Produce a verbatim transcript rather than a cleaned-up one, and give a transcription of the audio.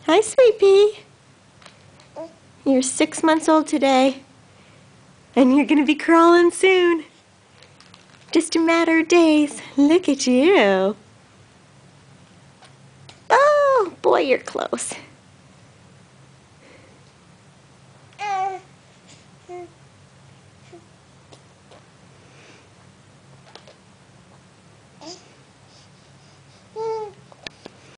Hi, Sweet Pea. You're six months old today, and you're gonna be crawling soon. Just a matter of days. Look at you. Oh, boy, you're close.